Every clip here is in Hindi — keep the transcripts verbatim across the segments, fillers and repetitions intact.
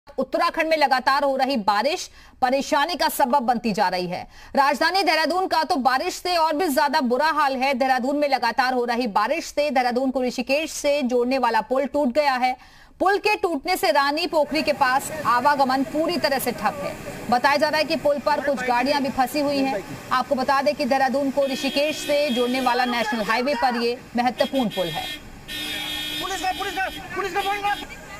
उत्तराखंड में लगातार हो रही बारिश परेशानी का सबब बनती जा रही है। राजधानी देहरादून का तो बारिश से और भी ज्यादा बुरा हाल है। देहरादून में लगातार हो रही बारिश से देहरादून को ऋषिकेश से जोड़ने वाला पुल टूट गया है। पुल के टूटने से रानी पोखरी के पास आवागमन पूरी तरह से ठप है। बताया जा रहा है कि पुल पर कुछ गाड़ियां भी फंसी हुई हैं। आपको बता दें कि देहरादून को ऋषिकेश से जोड़ने वाला नेशनल हाईवे पर यह महत्वपूर्ण पुल है। पुलिस का, पुलिस का, पुलिस का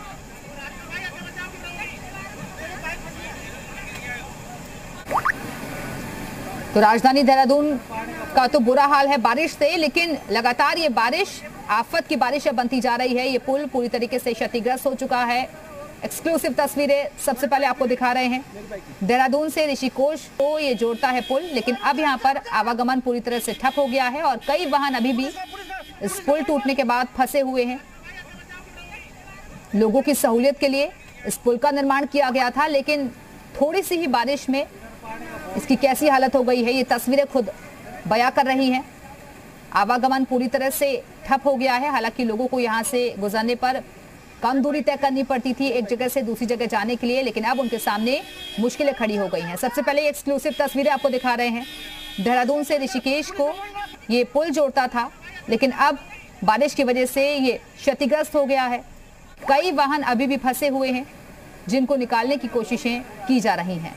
तो राजधानी देहरादून का तो बुरा हाल है बारिश से, लेकिन लगातार ये बारिश आफत की बारिश बनती जा रही है। ये पुल पूरी तरीके से क्षतिग्रस्त हो चुका है। एक्सक्लूसिव तस्वीरें सबसे पहले आपको दिखा रहे हैं। देहरादून से ऋषिकेश को ये जोड़ता है पुल, लेकिन अब यहाँ पर आवागमन पूरी तरह से ठप हो गया है और कई वाहन अभी भी इस पुल टूटने के बाद फंसे हुए हैं। लोगों की सहूलियत के लिए इस पुल का निर्माण किया गया था, लेकिन थोड़ी सी ही बारिश में इसकी कैसी हालत हो गई है ये तस्वीरें खुद बयां कर रही हैं। आवागमन पूरी तरह से ठप हो गया है। हालांकि लोगों को यहां से गुजरने पर कम दूरी तय करनी पड़ती थी एक जगह से दूसरी जगह जाने के लिए, लेकिन अब उनके सामने मुश्किलें खड़ी हो गई हैं। सबसे पहले एक्सक्लूसिव तस्वीरें आपको दिखा रहे हैं। देहरादून से ऋषिकेश को ये पुल जोड़ता था, लेकिन अब बारिश की वजह से ये क्षतिग्रस्त हो गया है। कई वाहन अभी भी फंसे हुए हैं, जिनको निकालने की कोशिशें की जा रही हैं।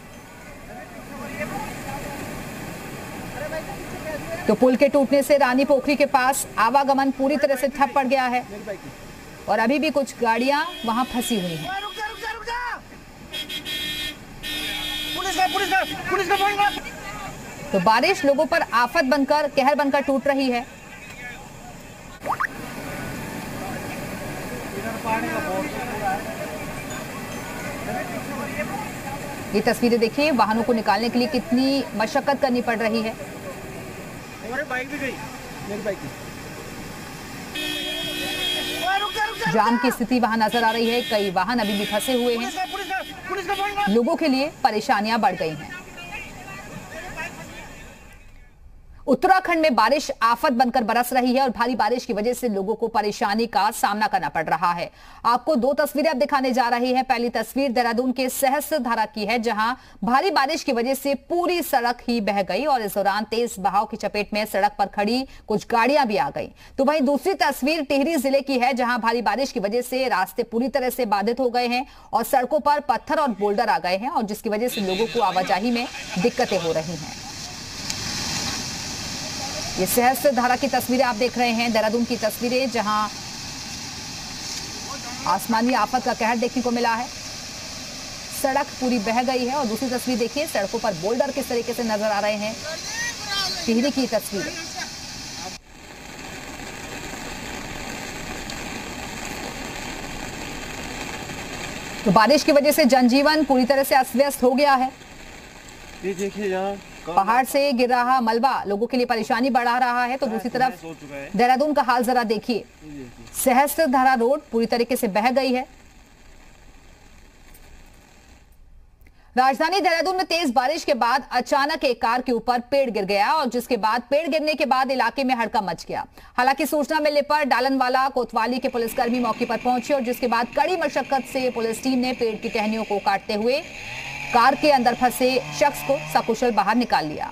तो पुल के टूटने से रानी पोखरी के पास आवागमन पूरी तरह से ठप पड़ गया है और अभी भी कुछ गाड़ियां वहां फंसी हुई हैं। तो बारिश लोगों पर आफत बनकर कहर बनकर टूट रही है। ये तस्वीरें देखिए, वाहनों को निकालने के लिए कितनी मशक्कत करनी पड़ रही है। बाइक भी गई, मेरी बाइक भी। जाम की स्थिति वहां नजर आ रही है। कई वाहन अभी भी फंसे हुए हैं। लोगों के लिए परेशानियां बढ़ गई हैं। उत्तराखंड में बारिश आफत बनकर बरस रही है और भारी बारिश की वजह से लोगों को परेशानी का सामना करना पड़ रहा है। आपको दो तस्वीरें अब दिखाने जा रही हैं। पहली तस्वीर देहरादून के सहस्त्रधारा की है, जहां भारी बारिश की वजह से पूरी सड़क ही बह गई और इस दौरान तेज बहाव की चपेट में सड़क पर खड़ी कुछ गाड़ियां भी आ गई। तो वहीं दूसरी तस्वीर टिहरी जिले की है, जहां भारी बारिश की वजह से रास्ते पूरी तरह से बाधित हो गए हैं और सड़कों पर पत्थर और बोल्डर आ गए हैं और जिसकी वजह से लोगों को आवाजाही में दिक्कतें हो रही हैं। ये सहस्त्रधारा की तस्वीरें आप देख रहे हैं, देहरादून की तस्वीरें, जहां आसमानी आफत का कहर देखने को मिला है। सड़क पूरी बह गई है और दूसरी तस्वीर देखिए, सड़कों पर बोल्डर किस तरीके से नजर आ रहे हैं। टिहरी की तस्वीरें। तो बारिश की वजह से जनजीवन पूरी तरह से अस्त व्यस्त हो गया है। ये देखिए, यहाँ पहाड़ से गिर रहा मलबा लोगों के लिए परेशानी बढ़ा रहा है। तो दूसरी तरफ देहरादून का हाल जरा देखिए, सहस्त्रधारा रोड पूरी तरीके से बह गई है। राजधानी देहरादून में तेज बारिश के बाद अचानक एक कार के ऊपर पेड़ गिर गया और जिसके बाद पेड़ गिरने के बाद इलाके में हड़कंप मच गया। हालांकि सूचना मिलने पर डालनवाला कोतवाली के पुलिसकर्मी मौके पर पहुंचे और जिसके बाद कड़ी मशक्कत से पुलिस टीम ने पेड़ की टहनियों को काटते हुए कार के अंदर फंसे शख्स को सकुशल बाहर निकाल लिया।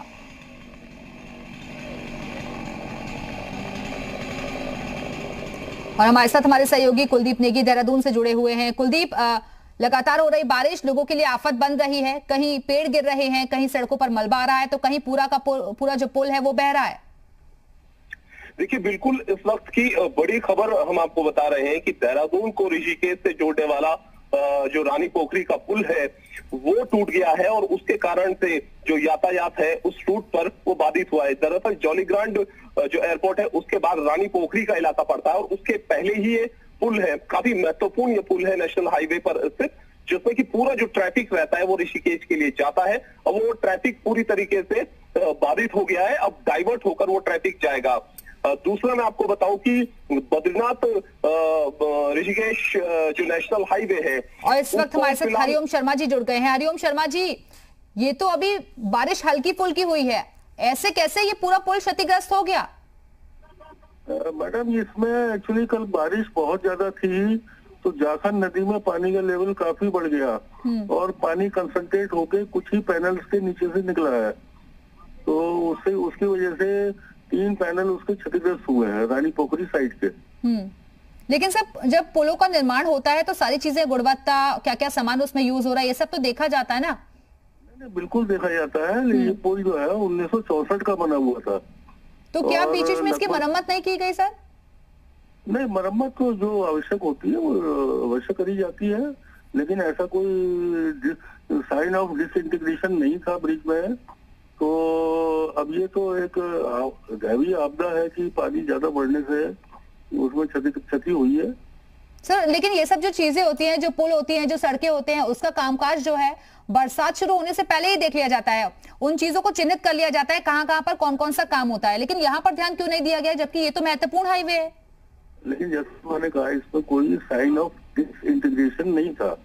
और हमारे साथ हमारे सहयोगी कुलदीप नेगी देहरादून से जुड़े हुए हैं। कुलदीप, लगातार हो रही बारिश लोगों के लिए आफत बन रही है। कहीं पेड़ गिर रहे हैं, कहीं सड़कों पर मलबा आ रहा है, तो कहीं पूरा का पूरा जो पुल है वो बह रहा है। देखिए, बिल्कुल इस वक्त की बड़ी खबर हम आपको बता रहे हैं कि देहरादून को ऋषिकेश से जोड़ने वाला जो रानी पोखरी का पुल है वो टूट गया है और उसके कारण से जो यातायात है उस रूट पर वो बाधित हुआ है। दरअसल जॉलीग्रांट जो एयरपोर्ट है उसके बाद रानी पोखरी का इलाका पड़ता है और उसके पहले ही ये पुल है। काफी महत्वपूर्ण ये पुल है नेशनल हाईवे पर स्थित, जिसमें कि पूरा जो ट्रैफिक रहता है वो ऋषिकेश के लिए जाता है और वो ट्रैफिक पूरी तरीके से बाधित हो गया है। अब डाइवर्ट होकर वो ट्रैफिक जाएगा। दूसरा मैं आपको बताऊं कि बद्रीनाथ ऋषिकेश जो नेशनल हाईवे है, और इस वक्त हमारे साथ हरिओम शर्मा जी जुड़ गए हैं। हरिओम शर्मा जी, ये तो अभी बारिश हल्की फुल्की हुई है, ऐसे कैसे ये पूरा पुल क्षतिग्रस्त हो गया? मैडम, इसमें एक्चुअली कल बारिश बहुत ज्यादा थी तो जाखन नदी में पानी का लेवल काफी बढ़ गया और पानी कंसंट्रेट होके कुछ ही पैनल्स के नीचे से निकला है। तो उससे उसकी वजह से तीन पैनल उसके क्षतिग्रस्त हुए हैं रानी पोखरी साइड के। लेकिन सर जब पुलों का निर्माण होता है तो सारी चीजें, गुणवत्ता, क्या क्या सामान उसमें यूज हो रहा है, ये सब तो देखा जाता है ना? नहीं, बिल्कुल देखा जाता है। लेकिन ये पुल जो है उन्नीस सौ चौसठ का बना हुआ था। तो क्या बीच में इसकी मरम्मत नहीं की गई सर? नहीं, मरम्मत तो जो आवश्यक होती है वो अवश्य करी जाती है, लेकिन ऐसा कोई साइन ऑफ डिसइंटीग्रेशन नहीं था ब्रिज में। तो अब ये तो एक दैवीय आपदा है कि पानी ज्यादा बढ़ने से उसमें क्षति क्षति हुई है सर। लेकिन ये सब जो चीजें होती हैं, जो पुल होती हैं, जो सड़कें होते हैं, उसका कामकाज जो है बरसात शुरू होने से पहले ही देख लिया जाता है। उन चीजों को चिन्हित कर लिया जाता है कहां कहां पर कौन कौन सा काम होता है। लेकिन यहाँ पर ध्यान क्यों नहीं दिया गया, जबकि ये तो महत्वपूर्ण हाईवे है? लेकिन जैसे मैंने कहा, इसमें कोई साइन ऑफ डिसइंटीग्रेशन नहीं था।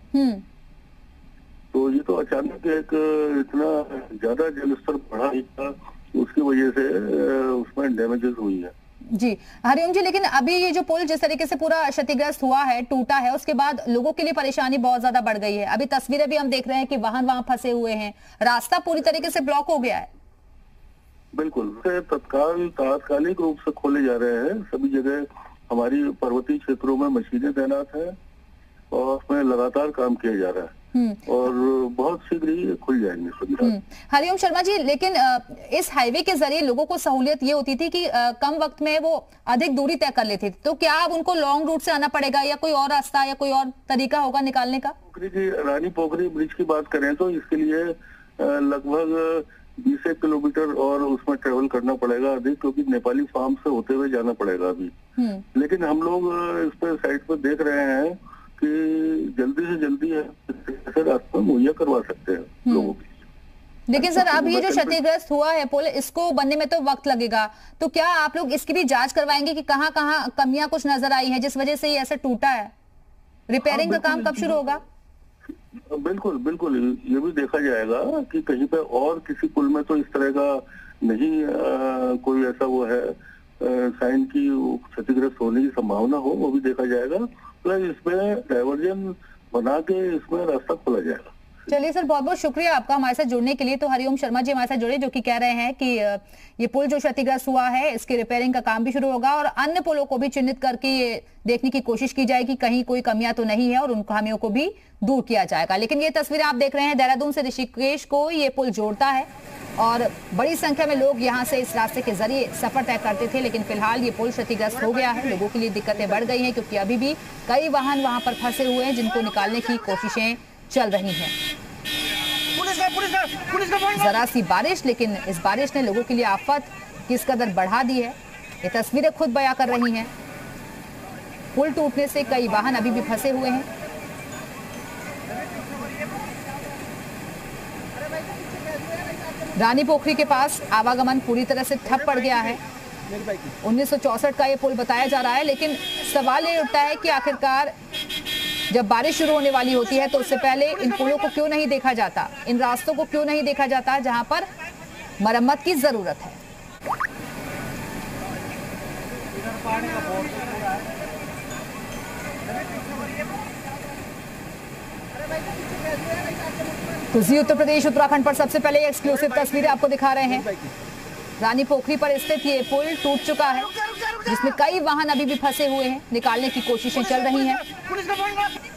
तो ये तो अचानक एक इतना ज्यादा जलस्तर बढ़ा ही था, उसकी वजह से उसमें डैमेजेस हुई है। जी हरिओम जी, लेकिन अभी ये जो पुल जिस तरीके से पूरा क्षतिग्रस्त हुआ है, टूटा है, उसके बाद लोगों के लिए परेशानी बहुत ज्यादा बढ़ गई है। अभी तस्वीरें भी हम देख रहे हैं कि वाहन वहां फंसे हुए हैं, रास्ता पूरी तरीके से ब्लॉक हो गया है। बिल्कुल, तत्काल तात्कालिक रूप से खोले जा रहे हैं सभी जगह। हमारी पर्वतीय क्षेत्रों में मशीनें तैनात है और उसमें लगातार काम किया जा रहा है और बहुत शीघ्र ही खुल जाएंगे सभी। हरिओम शर्मा जी, लेकिन इस हाईवे के जरिए लोगों को सहूलियत ये होती थी कि कम वक्त में वो अधिक दूरी तय कर लेते थे, तो क्या अब उनको लॉन्ग रूट से आना पड़ेगा या कोई और रास्ता या कोई और तरीका होगा निकालने का? पोखरी की रानी पोखरी ब्रिज की बात करें तो इसके लिए लगभग बीस एक किलोमीटर और उसमें ट्रेवल करना पड़ेगा अधिक, क्योंकि नेपाली फार्म से होते हुए जाना पड़ेगा अभी। लेकिन हम लोग इस पे साइड पर देख रहे हैं कि जल्दी से जल्दी ऐसे रास्ता मुहैया करवा सकते हैं लोगों को। लेकिन सर अब ये जो क्षतिग्रस्त हुआ है पुल, इसको बनने में तो वक्त लगेगा, तो क्या आप लोग इसकी भी जांच करवाएंगे कि कहां कहां कमियां कुछ नजर आई हैं जिस वजह से ये ऐसे टूटा है? रिपेयरिंग का काम कब शुरू होगा? बिल्कुल बिल्कुल, ये भी देखा जाएगा कि कहीं पे और किसी पुल में तो इस तरह का नहीं आ, कोई ऐसा वो है साइन की क्षतिग्रस्त होने की संभावना हो, वो भी देखा जाएगा। प्लस इसमें डाइवर्जन बना के इसमें रास्ता खोला जाएगा। चलिए सर, बहुत बहुत शुक्रिया आपका हमारे साथ जुड़ने के लिए। तो हरिओम शर्मा जी हमारे साथ जुड़े, जो कि कह रहे हैं कि ये पुल जो क्षतिग्रस्त हुआ है इसकी रिपेयरिंग का काम भी शुरू होगा और अन्य पुलों को भी चिन्हित करके ये देखने की कोशिश की जाएगी कहीं कोई कमियां तो नहीं है और उन खामियों को भी दूर किया जाएगा। लेकिन ये तस्वीरें आप देख रहे हैं, देहरादून से ऋषिकेश को ये पुल जोड़ता है और बड़ी संख्या में लोग यहाँ से इस रास्ते के जरिए सफर तय करते थे। लेकिन फिलहाल ये पुल क्षतिग्रस्त हो गया है, लोगों के लिए दिक्कतें बढ़ गई हैं क्योंकि अभी भी कई वाहन वहां पर फंसे हुए हैं जिनको निकालने की कोशिशें चल रही हैं। जरा सी बारिश, लेकिन इस बारिश ने लोगों के लिए आफत किस कदर बढ़ा दी है ये तस्वीरें खुद बयां कर रही हैं। पुल टूटने से कई वाहन अभी भी फंसे हुए हैं। रानी पोखरी के पास आवागमन पूरी तरह से ठप पड़ गया है। उन्नीस सौ चौसठ का ये पुल बताया जा रहा है, लेकिन सवाल ये उठता है कि आखिरकार जब बारिश शुरू होने वाली होती है तो उससे पहले इन पुलों को क्यों नहीं देखा जाता, इन रास्तों को क्यों नहीं देखा जाता जहां पर मरम्मत की जरूरत है। तो जी उत्तर प्रदेश उत्तराखंड पर सबसे पहले एक्सक्लूसिव तस्वीरें आपको दिखा रहे हैं। रानी पोखरी पर स्थित ये पुल टूट चुका है जिसमें कई वाहन अभी भी फंसे हुए हैं, निकालने की कोशिशें चल रही हैं।